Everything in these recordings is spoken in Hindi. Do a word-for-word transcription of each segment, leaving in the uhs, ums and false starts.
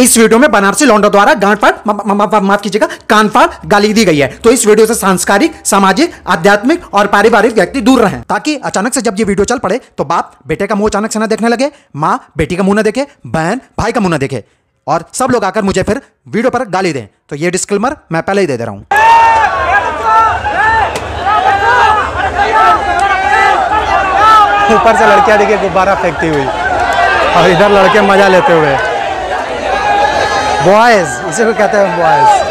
इस वीडियो में बनारसी लौंडो द्वारा गांड फाड़ माफ कीजिएगा कान फाड़ गाली दी गई है। तो इस वीडियो से सांस्कृतिक, सामाजिक, आध्यात्मिक और पारिवारिक व्यक्ति दूर रहें, ताकि अचानक से जब ये वीडियो चल पड़े तो बाप बेटे का मुंह अचानक से ना देखने लगे, माँ बेटी का मुंह ना देखे, बहन भाई का मुंह ना देखे और सब लोग आकर मुझे फिर वीडियो पर गाली दें। तो ये डिस्क्लेमर मैं पहले ही दे दे रहा हूं। ऊपर से लड़कियां देखिए गुब्बारा फेंकती हुई और इधर लड़के मजा लेते हुए। बॉयज, इसे को कहते हैं बॉयज।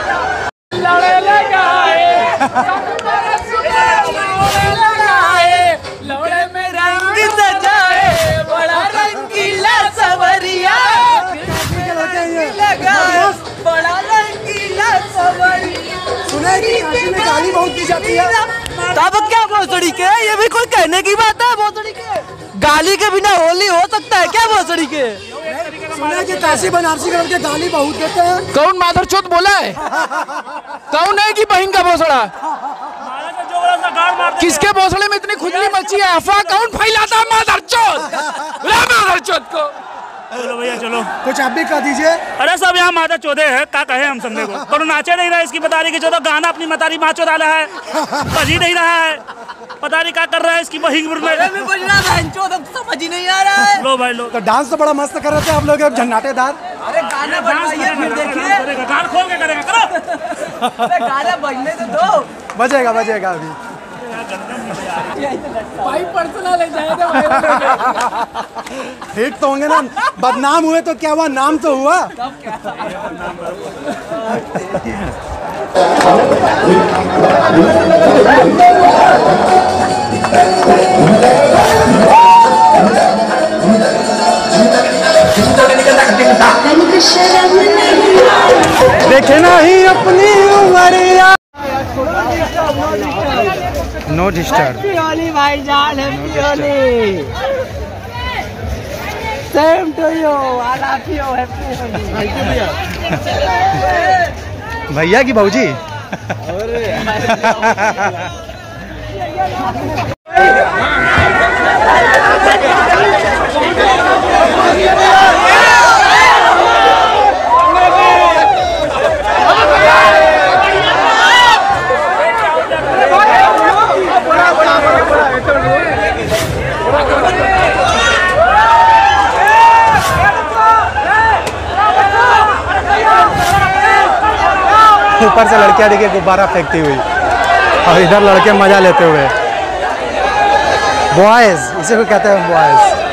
गाली बहुत की जाती है। तब क्या भोसड़ी के, ये भी कोई कहने की बात है? भोसड़ी के गाली के बिना होली हो सकता है क्या? भोसड़ी के सुना कि काशी बनारसी करके गाली बहुत देते हैं। कौन मादरचोद बोला है? कौन है कि बहन का भोसड़ा? किसके भोसड़े में इतनी खुजली मची है? अफवाह कौन फैलाता है? मादरचोद, मादरचोद को। चलो भैया चलो, कुछ आप भी कह दीजिए। अरे सब यहाँ माता चौधे है, क्या कहे हम समझे को। कौन नाचे नहीं रहा है इसकी बतारी की चौदह, गाना अपनी मतारी माँ चौधा रहा है, बज ही नहीं रहा है, पता नहीं क्या कर रहा है इसकी बहिंग में समझ ही नहीं आ रहा है। लो भाई लो, तो डांस तो बड़ा मस्त कर रहे थे आप लोग, झन्नाटेदार। अरे गाना बजाइए फिर देखिए, गान खोल के करेगा, करो। अरे गाना बजने तो दो। बजेगा बजेगा अभी। भाई पर्सनल है जाए हिट तो होंगे ना, बदनाम हुए तो क्या हुआ, नाम तो हुआ। देखे ना ही अपनी उमरिया। No disturb. हैप्पी होली भाईजान, happy Holi. Same to you, I love you, happy Holi. भैया की भौजी। ऊपर से लड़कियां देखिए गुब्बारा फेंकती हुई और इधर लड़के मजा लेते हुए। बॉयज, इसे को कहते हैं बॉयज।